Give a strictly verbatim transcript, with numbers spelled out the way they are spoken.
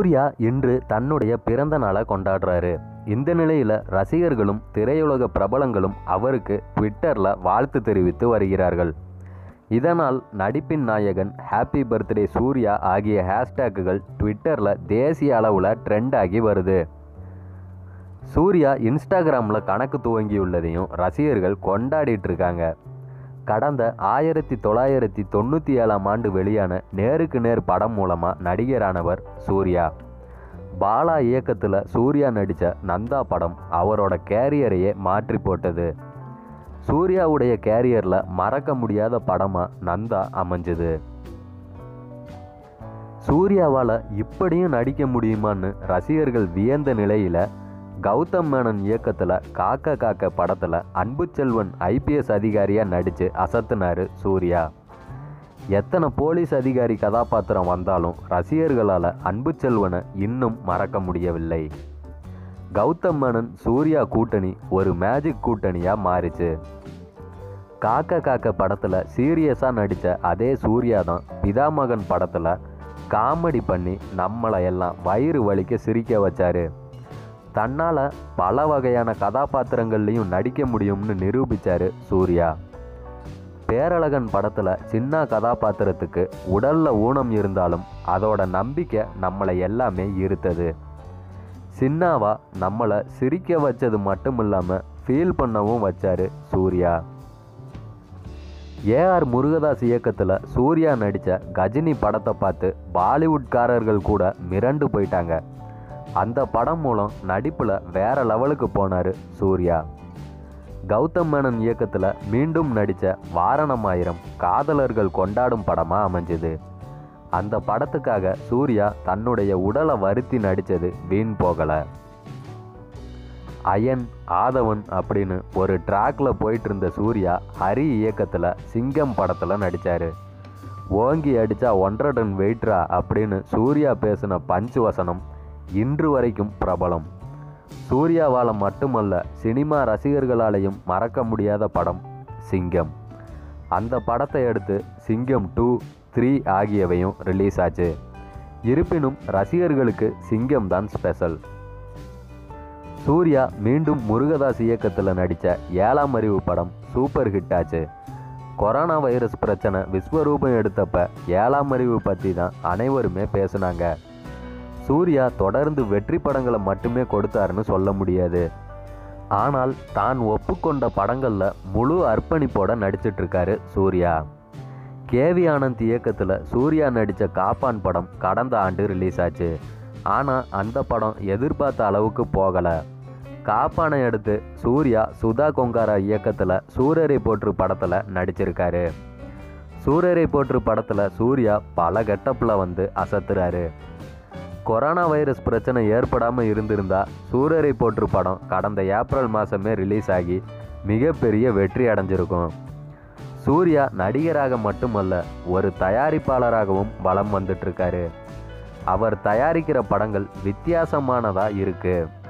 சூர்யா இன்று தன்னுடைய பிறந்த நாளை கொண்டாடுறாரு. இந்த நிலையில் ரசிகர்களும் திரையுலக பிரபலங்களும் அவருக்கு ட்விட்டரில் வாழ்த்து தெரிவித்து வருகிறார்கள். இதனால் நடிப்பின் நாயகன், ஹாப்பி பர்த்டே சூர்யா ஆகிய ஹேஷ்டேக்குகள் ட்விட்டரில் தேசிய அளவில் ட்ரெண்ட் ஆகி வருது. சூர்யா இன்ஸ்டாகிராமில் கணக்கு துவங்கியுள்ளதையும் ரசிகர்கள் கொண்டாடிட்டு இருக்காங்க. கடந்த ஆயிரத்தி தொள்ளாயிரத்தி தொண்ணூற்றி ஏழாம் ஆண்டு வெளியான நேருக்கு நேர் படம் மூலமாக நடிகரானவர் சூர்யா. பாலா இயக்கத்தில் சூர்யா நடித்த நந்தா படம் அவரோட கேரியரையே மாற்றி போட்டது. சூர்யாவுடைய கேரியரில் மறக்க முடியாத படமாக நந்தா அமைஞ்சது. சூர்யாவால் இப்படியும் நடிக்க முடியுமான்னு ரசிகர்கள் வியந்த நிலையில் கௌதம் மேனன் இயக்கத்தில் காக்க காக்க படத்தில் அன்புச்செல்வன் ஐபிஎஸ் அதிகாரியாக நடித்து அசத்தினார் சூர்யா. எத்தனை போலீஸ் அதிகாரி கதாபாத்திரம் வந்தாலும் ரசிகர்களால் அன்புச்செல்வனை இன்னும் மறக்க முடியவில்லை. கௌதம் மேனன் சூர்யா கூட்டணி ஒரு மேஜிக் கூட்டணியாக மாறிச்சு. காக்க காக்க படத்தில் சீரியஸாக நடித்த அதே சூர்யா தான் பிதாமகன் படத்தில் காமெடி பண்ணி நம்மளை எல்லாம் வயிறு வலிக்க சிரிக்க வச்சார். தன்னால் பல வகையான கதாபாத்திரங்கள்லையும் நடிக்க முடியும்னு நிரூபித்தார் சூர்யா. பேரழகன் படத்தில் சின்ன கதாபாத்திரத்துக்கு உடலில் ஊனம் இருந்தாலும் அதோட நம்பிக்கை நம்மளை எல்லாமே ஈர்த்தது. சின்னாவா நம்மளை சிரிக்க வச்சது மட்டும் இல்லாமல் ஃபீல் பண்ணவும் வச்சார் சூர்யா. ஏஆர் முருகதாஸ் இயக்கத்தில் சூர்யா நடித்த கஜினி படத்தை பார்த்து பாலிவுட்காரர்கள் கூட மிரண்டு போயிட்டாங்க. அந்த படம் மூலம் நடிப்பில் வேற லெவலுக்கு போனார் சூர்யா. கௌதம் மேனன் இயக்கத்தில் மீண்டும் நடித்த வாரணமாயிரம் காதலர்கள் கொண்டாடும் படமாக அமைஞ்சது. அந்த படத்துக்காக சூர்யா தன்னுடைய உடலை வருத்தி நடித்தது வீண் போகலை. அயன், ஆதவன் அப்படின்னு ஒரு ட்ராக்ல போயிட்டு இருந்த சூர்யா ஹரி இயக்கத்தில் சிங்கம் படத்தில் நடித்தார். ஓங்கி அடித்தா ஒன்றரை டன் வெயிட்ரா அப்படின்னு சூர்யா பேசின பஞ்ச் வசனம் இன்று வரைக்கும் பிரபலம். சூர்யாவால் மட்டுமல்ல, சினிமா ரசிகர்களாலையும் மறக்க முடியாத படம் சிங்கம். அந்த படத்தை அடுத்து சிங்கம் டூ, த்ரீ ஆகியவையும் ரிலீஸ் ஆச்சு. இருப்பினும் ரசிகர்களுக்கு சிங்கம் தான் ஸ்பெஷல். சூர்யா மீண்டும் முருகதாஸ் இயக்கத்தில் நடித்த ஏழாம் அறிவு படம் சூப்பர் ஹிட் ஆச்சு. கொரோனா வைரஸ் பிரச்சனை விஸ்வரூபம் எடுத்தப்ப ஏழாம் அறிவு பற்றி தான் அனைவருமே பேசுனாங்க. சூர்யா தொடர்ந்து வெற்றி படங்களை மட்டுமே கொடுத்தாருன்னு சொல்ல முடியாது. ஆனால் தான் ஒப்புக்கொண்ட படங்களில் முழு அர்ப்பணிப்போட நடிச்சிட்ருக்காரு சூர்யா. கேவி ஆனந்த் இயக்கத்தில் சூர்யா நடித்த காப்பான் படம் கடந்த ஆண்டு ரிலீஸ் ஆச்சு. ஆனால் அந்த படம் எதிர்பார்த்த அளவுக்கு போகலை. காப்பானை அடுத்து சூர்யா சுதா கொங்காரா இயக்கத்தில் சூரரை போற்று படத்தில் நடிச்சிருக்காரு. சூரரை போற்று படத்தில் சூர்யா பல கெட்டப்பில் வந்து அசத்துறாரு. கொரோனா வைரஸ் பிரச்சனை ஏற்படாமல் இருந்திருந்தா சூரரை போற்று படம் கடந்த ஏப்ரல் மாதமே ரிலீஸ் ஆகி மிகப்பெரிய வெற்றி அடைஞ்சிருக்கும். சூர்யா நடிகராக மட்டுமல்ல, ஒரு தயாரிப்பாளராகவும் வலம் வந்துட்டுருக்காரு. அவர் தயாரிக்கிற படங்கள் வித்தியாசமானதாக இருக்குது.